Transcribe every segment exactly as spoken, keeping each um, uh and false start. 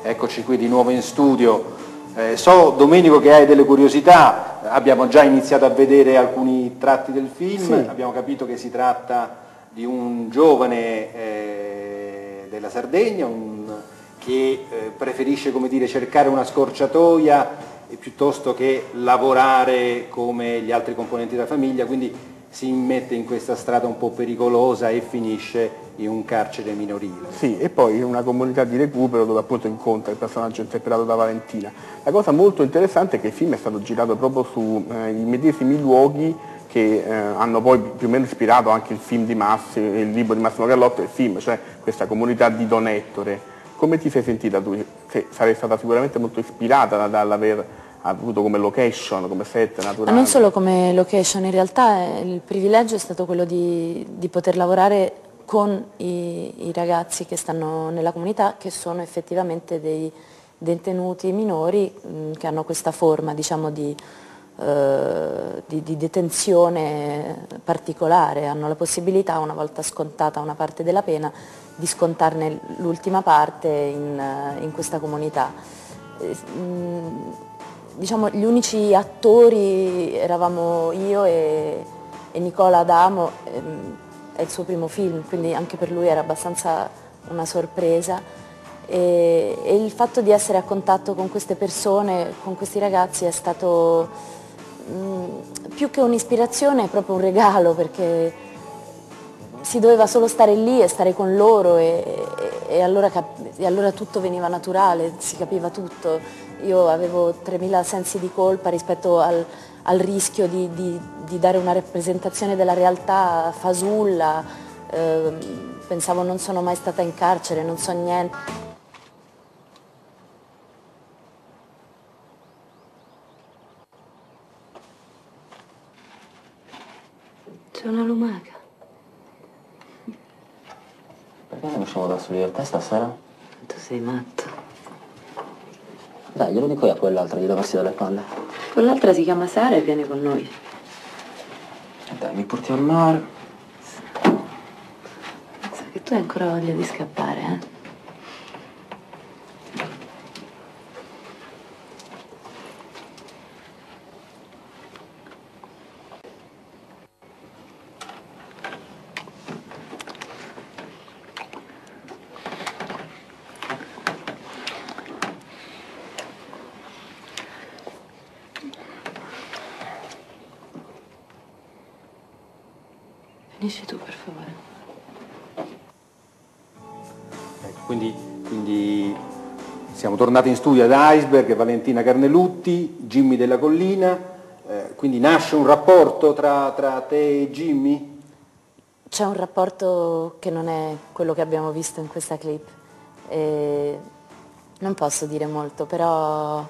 eccoci qui di nuovo in studio. Eh, so, Domenico, che hai delle curiosità, abbiamo già iniziato a vedere alcuni tratti del film, sì. Abbiamo capito che si tratta di un giovane eh, della Sardegna un, che eh, preferisce, come dire, cercare una scorciatoia eh, piuttosto che lavorare come gli altri componenti della famiglia, quindi si immette in questa strada un po' pericolosa e finisce in un carcere minorile. Sì, e poi in una comunità di recupero dove appunto incontra il personaggio interpretato da Valentina. La cosa molto interessante è che il film è stato girato proprio sui eh, medesimi luoghi che eh, hanno poi più o meno ispirato anche il film di Massimo, il libro di Massimo Carlotto e il film, cioè questa comunità di Don Ettore. Come ti sei sentita tu? Che sarei stata sicuramente molto ispirata dall'aver avuto come location, come set naturale. Ma non solo come location, in realtà il privilegio è stato quello di, di poter lavorare con i, i ragazzi che stanno nella comunità, che sono effettivamente dei detenuti minori mh, che hanno questa forma, diciamo, di, eh, di, di detenzione particolare, hanno la possibilità, una volta scontata una parte della pena, di scontarne l'ultima parte in, in questa comunità. Eh, mh, Diciamo, gli unici attori eravamo io e, e Nicola Adamo, ehm, è il suo primo film, quindi anche per lui era abbastanza una sorpresa e, e il fatto di essere a contatto con queste persone, con questi ragazzi, è stato mh, più che un'ispirazione, è proprio un regalo, perché si doveva solo stare lì e stare con loro e, e, e, allora, e allora tutto veniva naturale, si capiva tutto. Io avevo tremila sensi di colpa rispetto al, al rischio di, di, di dare una rappresentazione della realtà fasulla, eh, pensavo non sono mai stata in carcere, non so niente. C'è una lumaca. Perché non usciamo da soli io e te stasera? Tu sei matto. Dai, glielo dico io a quell'altra di levarsi dalle palle. Quell'altra si chiama Sara e viene con noi. E dai, mi porti al mare. Pensa che tu hai ancora voglia di scappare, eh? Finisci tu, per favore. Ecco, quindi, quindi siamo tornati in studio ad Iceberg, Valentina Carnelutti, Jimmy della Collina, eh, quindi nasce un rapporto tra, tra te e Jimmy? C'è un rapporto che non è quello che abbiamo visto in questa clip. E non posso dire molto, però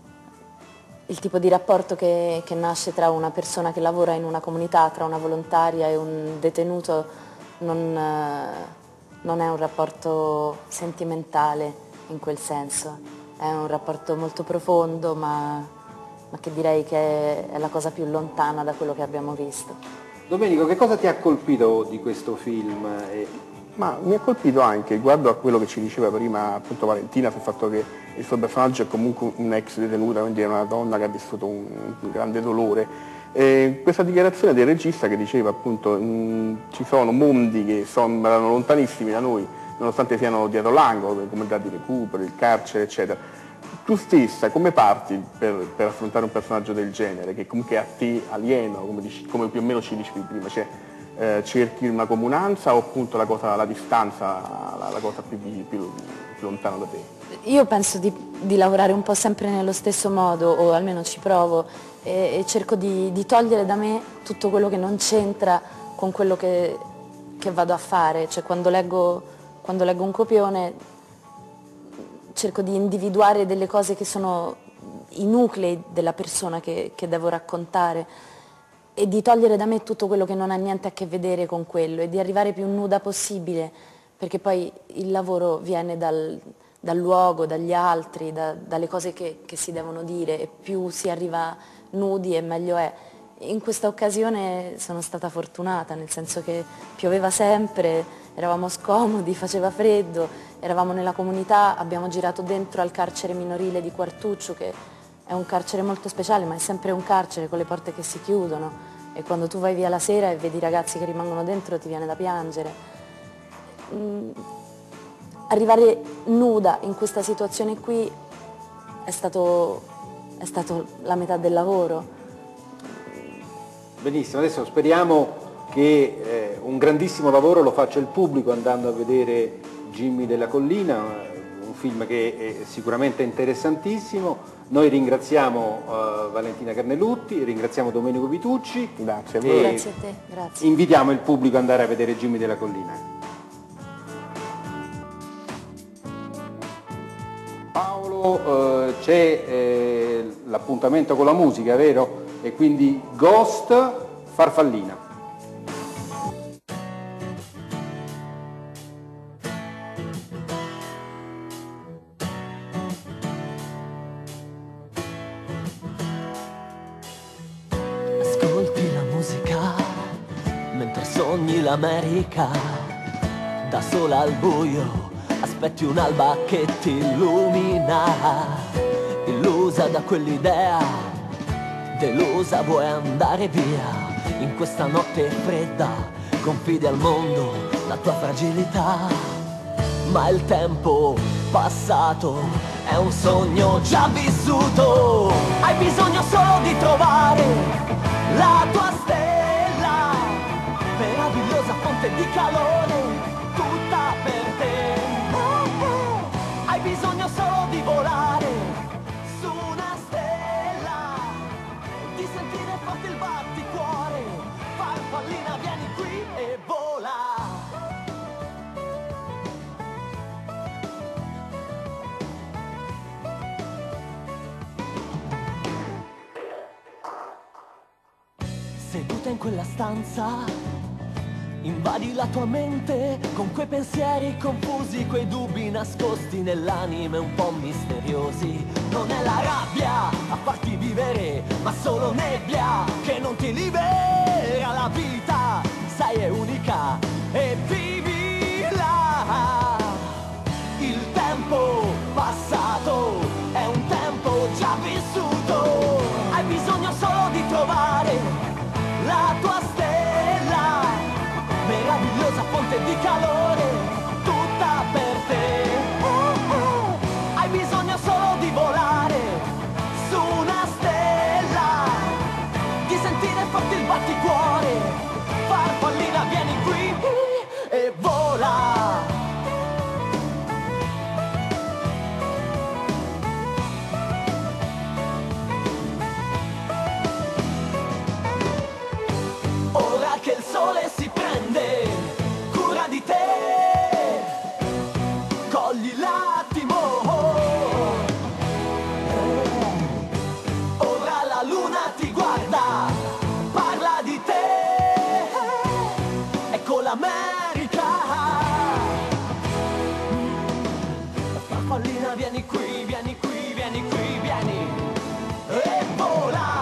il tipo di rapporto che, che nasce tra una persona che lavora in una comunità, tra una volontaria e un detenuto, non, non è un rapporto sentimentale in quel senso, è un rapporto molto profondo, ma, ma che direi che è la cosa più lontana da quello che abbiamo visto. Domenico, che cosa ti ha colpito di questo film? Ma mi ha colpito anche, riguardo a quello che ci diceva prima appunto Valentina, sul fatto che il suo personaggio è comunque un'ex detenuta, quindi è una donna che ha vissuto un, un grande dolore. E questa dichiarazione del regista che diceva appunto mh, ci sono mondi che sembrano lontanissimi da noi, nonostante siano dietro l'angolo, le comunità di recupero, il carcere, eccetera. Tu stessa come parti per, per affrontare un personaggio del genere, che comunque è a te alieno, come, dici, come più o meno ci dicevi prima? Cioè, Eh, cerchi una comunanza o appunto la, cosa, la distanza, la, la cosa più, più, più lontana da te? Io penso di, di lavorare un po' sempre nello stesso modo, o almeno ci provo, e, e cerco di, di togliere da me tutto quello che non c'entra con quello che, che vado a fare. Cioè, quando leggo, quando leggo un copione cerco di individuare delle cose che sono i nuclei della persona che, che devo raccontare, e di togliere da me tutto quello che non ha niente a che vedere con quello e di arrivare più nuda possibile, perché poi il lavoro viene dal, dal luogo, dagli altri, da, dalle cose che, che si devono dire, e più si arriva nudi e meglio è. In questa occasione sono stata fortunata, nel senso che pioveva sempre, eravamo scomodi, faceva freddo, eravamo nella comunità, abbiamo girato dentro al carcere minorile di Quartuccio, che è un carcere molto speciale, ma è sempre un carcere con le porte che si chiudono, e quando tu vai via la sera e vedi i ragazzi che rimangono dentro ti viene da piangere. Mm, arrivare nuda in questa situazione qui è stato, è stato la metà del lavoro. Benissimo, adesso speriamo che eh, un grandissimo lavoro lo faccia il pubblico andando a vedere Jimmy della Collina, un film che è sicuramente interessantissimo. Noi ringraziamo uh, Valentina Carnelutti, ringraziamo Domenico Vitucci. Grazie a voi. Grazie a te, grazie. Invitiamo il pubblico ad andare a vedere Jimmy della Collina. Paolo, eh, c'è eh, l'appuntamento con la musica, vero? E quindi Ghost, Farfallina. Ascolti la musica mentre sogni l'America, da sola al buio aspetti un'alba che ti illumina, illusa da quell'idea, delusa vuoi andare via. In questa notte fredda confidi al mondo la tua fragilità, ma il tempo passato è un sogno già vissuto. Hai bisogno solo di trovare la tua stella, meravigliosa fonte di calore, tutta per te. Hai bisogno solo di volare su una stella, di sentire forte il batticuore. Farfallina, vieni qui e vola. Seduta in quella stanza, invadi la tua mente con quei pensieri confusi, quei dubbi nascosti nell'anima un po' misteriosi. Non è la rabbia a farti vivere, ma solo nebbia che non ti libera. La vita, sai, è unica e vivila. Il tempo passato è un tempo già vissuto. Hai bisogno solo di trovare la tua stella, meravigliosa fonte di calore, tutta per te. Hai bisogno solo di volare su una stella, di sentire forte il batticuore. Farfallina, vieni qui e vola. Ora che il sole si prende cura di te, cogli l'attimo. Ora la luna ti guarda, parla di te. Ecco l'America. Farfallina, vieni qui, vieni qui, vieni qui, vieni e vola.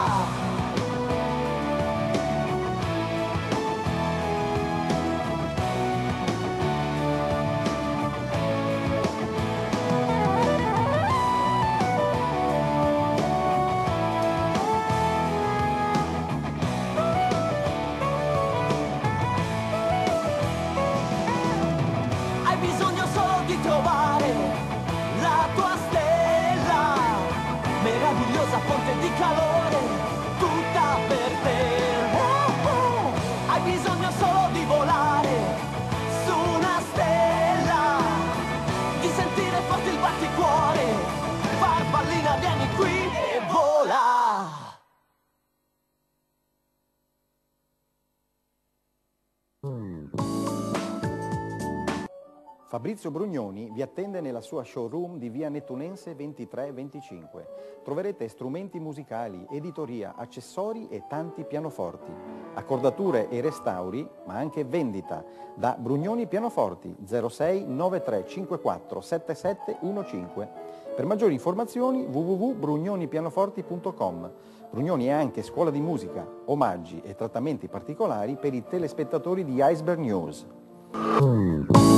Hai bisogno solo di trovare la tua stella, meravigliosa fonte di calore, tutta per te. Hai bisogno solo di volare su una stella, di sentire forte il batticuore. Farfallina, vieni qui e vola. Fabrizio Brugnoni vi attende nella sua showroom di via Nettunense ventitré venticinque. Troverete strumenti musicali, editoria, accessori e tanti pianoforti. Accordature e restauri, ma anche vendita. Da Brugnoni Pianoforti zero sei nove tre cinque quattro sette sette uno cinque. Per maggiori informazioni w w w punto brugnoni pianoforti punto com. Brugnoni è anche scuola di musica, omaggi e trattamenti particolari per i telespettatori di Iceberg News. Mm.